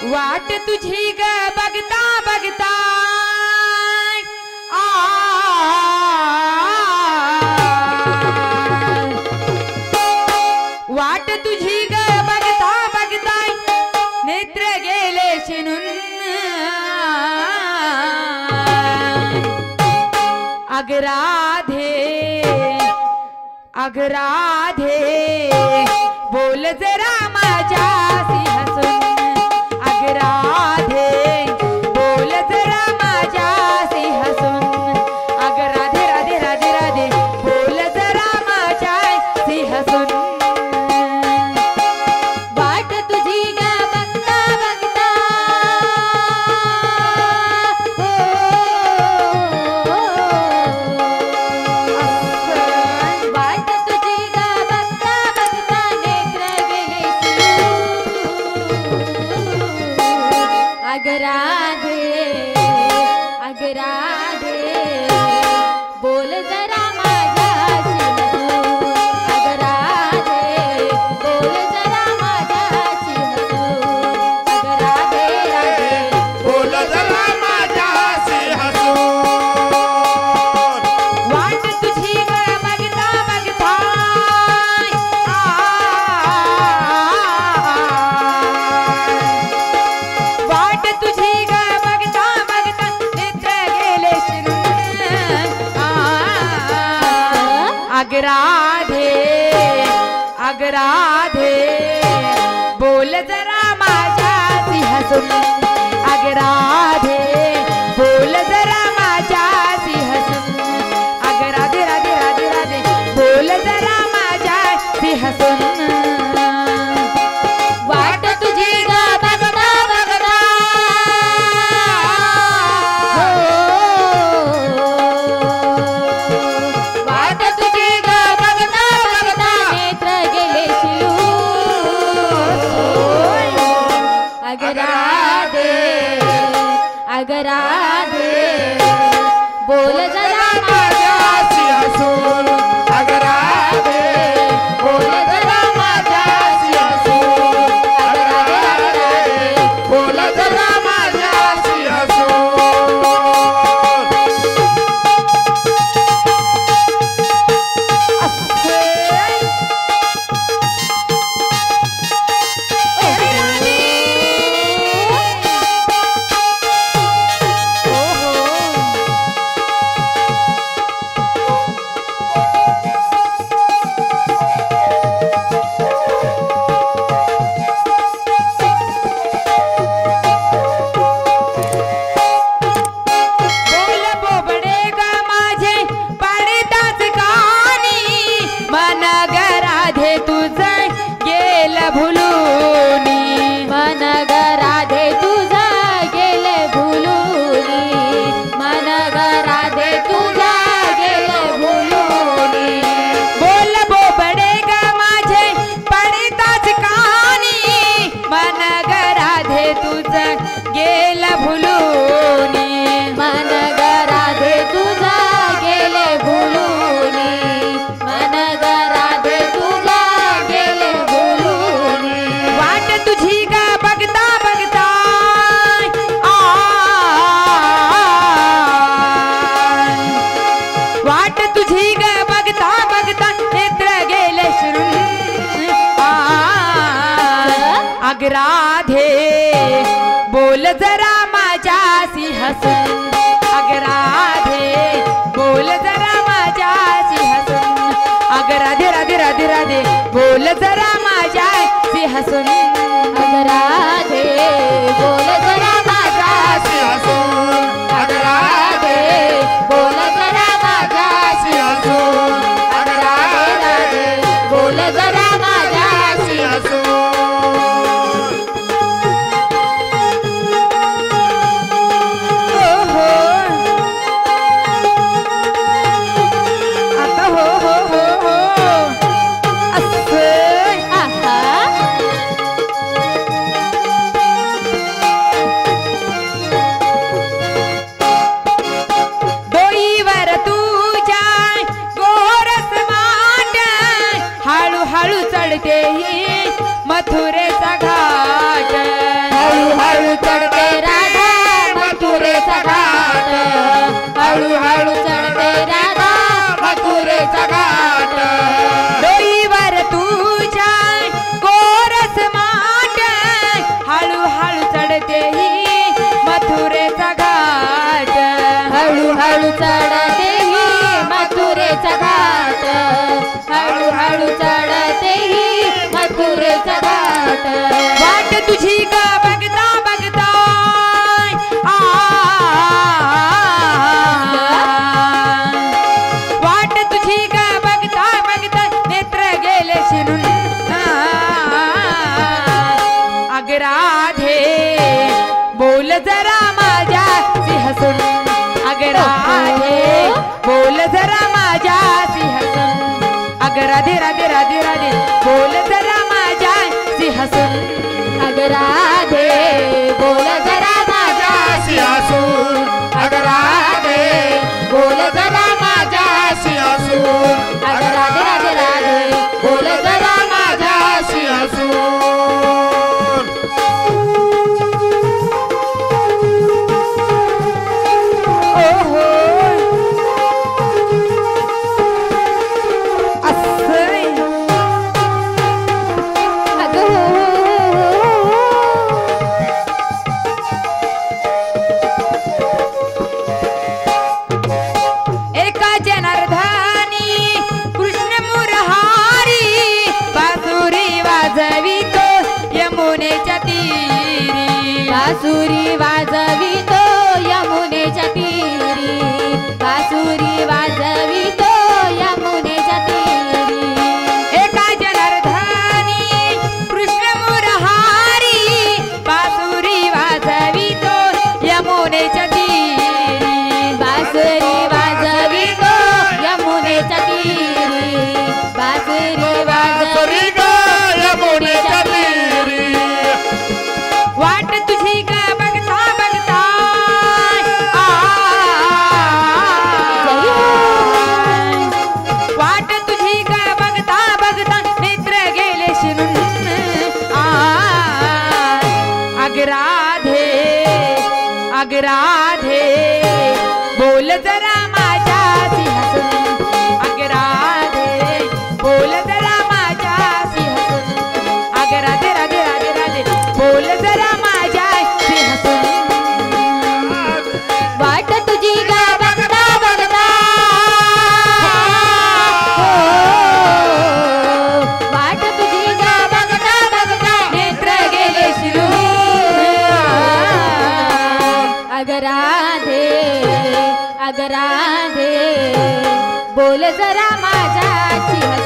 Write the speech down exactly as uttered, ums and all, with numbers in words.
वाट तुझी ग बघता बघता आ वाट तुझी ग बघता बघता नेत्र गेले शिनून अगराधे अगराधे बोल जरा माझ्यासी हसून अगराधे बोल जरा माझ्यासी हसून अगराधे राधे राधे राधे बोल जरा माझ्यासी हसून वाट तुझी ग बघता बघता हो वाट तुझी ग बघता बघता नेत्र गेले अगराधे अगराधे बोल जरा माझ्याशी हसून अगराधे बोल जरा माझ्याशी हसून अगराधे राधे बोल जरा माझ्याशी हसून वाट तुझी ग बघता बघता आ वाट तुझी ग बघता बघता नेत्र गेले शिरून आ अगराधे अगराधे बोल जरा माझ्यासी हसून अगराधे बोल जरा माझ्यासी हसून अगराधे राधे राधे राधे बोल जरा माझ्यासी हसून वाट तुझी ग बघता बघता हो वाट तुझी ग बघता बघता नेत्र गेले शिलून अगराधे अगराधे बोल जरा माझ्याशी हसून अगराधे बोल जरा माझ्याशी हसून अगराधे बोल जरा माझ्याशी हसून बोल बोबडे ग माझे पडताच कानी मन ग राधे तुझं गेल भुलूनी मन ग राधे तुझा गेले भुलूनी मन ग राधे तुझा गेले भुलूनी बोल बोबडे ग माझे पडताच कानी मन ग राधे तुझं गेल भुलूनी मन ग राधे तुझा गेले भुलूनी मन ग राधे तुझा गेले भुलूनी वाट तुझी ग बघता बघता आ वाट तुझी ग बघता बघता नेत्र गेले शिरून आ अगराधे बोल जरा माझ्यासी हसून अगराधे बोल जरा माझ्यासी हसून अगराधे राधे राधे राधे बोल जरा माझ्यासी हसून अगराधे बोल जरा माझ्याशी हसून अगराधे बोल जरा माझ्याशी हसून अगराधे बोल जरा माझ्याशी हसून हळूहळू चढते राधा मथुरेचा घाट डोईवर तुझ्या गोरस माट हळूहळू चढते ही मथुरेचा घाट हळूहळू चढते ही मथुरेचा घाट हळूहळू चढते ही मथुरेचा घाट वाट तुझी ग बघता बघता आ वाट तुझी ग बघता बघता नेत्र गेले शिरून अग राधे बोल जरा माझ्याशी हसून अग राधे बोल जरा माझ्याशी हसून अग राधे राधे राधे राधे बोल जरा माझ्याशी हसून अग राधे बोल जरा माझ्याशी हसून अग राधे बोल जरा माझ्याशी हसून अग राधे राधे राधे बोल जरा माझ्याशी हसून ओहो असं अग हो एका जनार्दनी कृष्ण मुरहारी बासुरी वाजवी तो यमुनेच्या तीरी बासुरी वाजवी तो यमुनेच्या तीरी बासुरी वाजवी तो यमुनेच्या तीरी एका जनार्दनी कृष्ण मुरहारी बासुरी वाजवी तो यमुनेच्या तीरी बासुरी वाजवी तो यमुनेच्या तीरी बासुरी वाजवी ग यमुनेच्या तीरी वाट तुझी ग बघता बघता आ वाट तुझी ग बघता बघता नेत्र गेले शिरून आ अग राधे अग राधे बोल जरा माझ्याशी हसून अग राधे बोल जरा माझ्याशी हसून अग राधे राधे राधे राधे बोल जरा माझ्याशी हसून वाट तुझी गा बघता बघता वाट तुझी गा बघता बघता नेत्र गेले शिरून अग राधे अग राधे बोल जरा माझ्याशी हसून